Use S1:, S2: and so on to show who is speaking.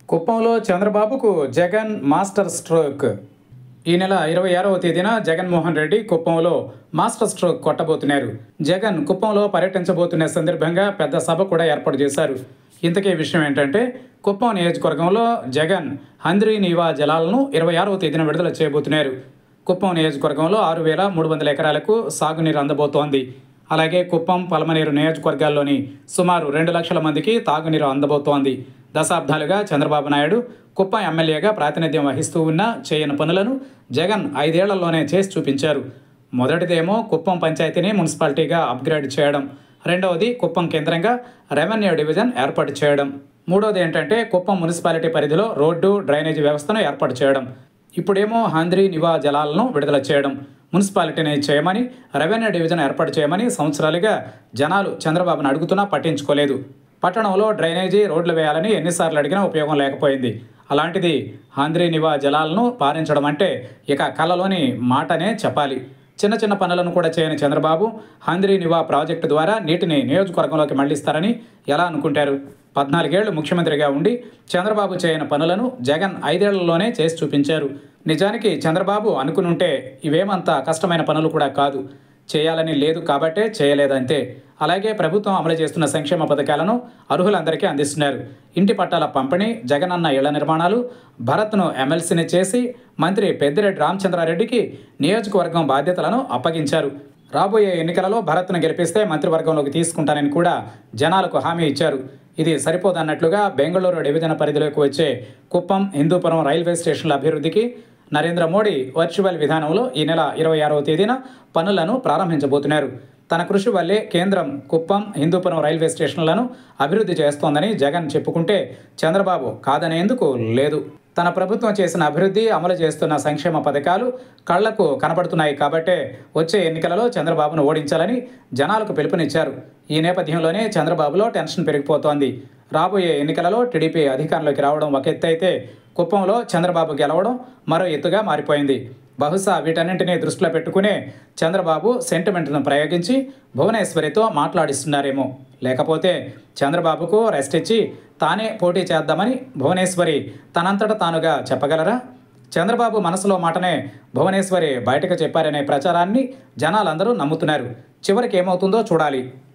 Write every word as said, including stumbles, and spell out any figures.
S1: కుప్పంలో చంద్రబాబుకు Jagan master stroke. ఈ నెల ఇరవై ఆరవ తేదీన జగన్మోహన్ రెడ్డి కుప్పంలో మాస్టర్ స్ట్రోక్ కొట్టబోతున్నారు. జగన్ కుప్పంలో పర్యటించబోతున్న సందర్భంగా పెద్ద సభ కూడా ఏర్పాటు చేశారు. ఇంతకీ విషయం ఏంటంటే, కుప్పం నియోజకవర్గంలో జగన్ హంద్రీ నీవా జలాలను ఇరవై ఆరవ తేదీన విడుదల చేయబోతున్నారు. కుప్పం నియోజకవర్గంలో ఆరు వేల మూడు వందల ఎకరాలకు సాగునీరు అందబోతోంది. అలాగే కుప్పం పలమనేరు నియోజకవర్గాల్లోని సుమారు రెండు లక్షల మందికి తాగునీరు అందబోతోంది. దశాబ్దాలుగా చంద్రబాబు నాయుడు కుప్పం ఎమ్మెల్యేగా ప్రాతినిధ్యం వహిస్తూ ఉన్న చేయని పనులను జగన్ ఐదేళ్లలోనే చేసి చూపించారు. మొదటిదేమో కుప్పం పంచాయతీని మున్సిపాలిటీగా అప్గ్రేడ్ చేయడం, రెండవది కుప్పం కేంద్రంగా రెవెన్యూ డివిజన్ ఏర్పాటు చేయడం, మూడవది ఏంటంటే కుప్పం మున్సిపాలిటీ పరిధిలో రోడ్డు డ్రైనేజీ వ్యవస్థను ఏర్పాటు చేయడం. ఇప్పుడేమో హంద్రీ నివా జలాలను విడుదల చేయడం, మున్సిపాలిటీని చేయమని, రెవెన్యూ డివిజన్ ఏర్పాటు చేయమని సంవత్సరాలుగా జనాలు చంద్రబాబును అడుగుతున్నా పట్టించుకోలేదు. పట్టణంలో డ్రైనేజీ రోడ్లు వేయాలని ఎన్నిసార్లు అడిగినా ఉపయోగం లేకపోయింది. అలాంటిది హంద్రీ నివా జలాలను పారించడం అంటే ఇక కళలోని మాటనే చెప్పాలి. చిన్న చిన్న పనులను కూడా చేయని చంద్రబాబు హంద్రీ నివా ప్రాజెక్టు ద్వారా నీటిని నియోజకవర్గంలోకి మళ్లిస్తారని ఎలా అనుకుంటారు? పద్నాలుగేళ్లు ముఖ్యమంత్రిగా ఉండి చంద్రబాబు చేయని పనులను జగన్ ఐదేళ్లలోనే చేసి చూపించారు. నిజానికి చంద్రబాబు అనుకునుంటే ఇవేమంత కష్టమైన పనులు కూడా కాదు. చేయాలని లేదు కాబట్టే చేయలేదంతే. అలాగే ప్రభుత్వం అమలు చేస్తున్న సంక్షేమ పథకాలను అర్హులందరికీ అందిస్తున్నారు. ఇంటి పట్టాల పంపిణీ, జగనన్న ఇళ్ల నిర్మాణాలు, భరత్ను ఎమ్మెల్సీని చేసి మంత్రి పెద్దిరెడ్డి రామచంద్రారెడ్డికి నియోజకవర్గం బాధ్యతలను అప్పగించారు. రాబోయే ఎన్నికలలో భరత్ను గెలిపిస్తే మంత్రివర్గంలోకి తీసుకుంటానని కూడా జనాలకు హామీ ఇచ్చారు. ఇది సరిపోదన్నట్లుగా బెంగళూరు డివిజన్ పరిధిలోకి వచ్చే కుప్పం, హిందూపురం రైల్వే స్టేషన్ల అభివృద్ధికి నరేంద్ర మోడీ వర్చువల్ విధానంలో ఈ నెల ఇరవై ఆరవ తేదీన పనులను ప్రారంభించబోతున్నారు. తన కృషి వల్లే కేంద్రం కుప్పం, హిందూపురం రైల్వే స్టేషన్లను అభివృద్ధి చేస్తోందని జగన్ చెప్పుకుంటే చంద్రబాబు కాదనేందుకు లేదు. తన ప్రభుత్వం చేసిన అభివృద్ధి, అమలు చేస్తున్న సంక్షేమ పథకాలు కళ్లకు కనబడుతున్నాయి కాబట్టే వచ్చే ఎన్నికలలో చంద్రబాబును ఓడించాలని జనాలకు పిలుపునిచ్చారు. ఈ నేపథ్యంలోనే చంద్రబాబులో టెన్షన్ పెరిగిపోతోంది. రాబోయే ఎన్నికలలో టీడీపీ అధికారంలోకి రావడం ఒక ఎత్తు అయితే, కుప్పంలో చంద్రబాబు గెలవడం మరో ఎత్తుగా మారిపోయింది. బహుశా వీటన్నింటినీ దృష్టిలో పెట్టుకునే చంద్రబాబు సెంటిమెంట్ను ప్రయోగించి భువనేశ్వరితో మాట్లాడిస్తున్నారేమో. లేకపోతే చంద్రబాబుకు రెస్ట్ ఇచ్చి తానే పోటీ చేద్దామని భువనేశ్వరి తనంతట తానుగా చెప్పగలరా? చంద్రబాబు మనసులో మాటనే భువనేశ్వరి బయటకు చెప్పారనే ప్రచారాన్ని జనాలందరూ నమ్ముతున్నారు. చివరికి ఏమవుతుందో చూడాలి.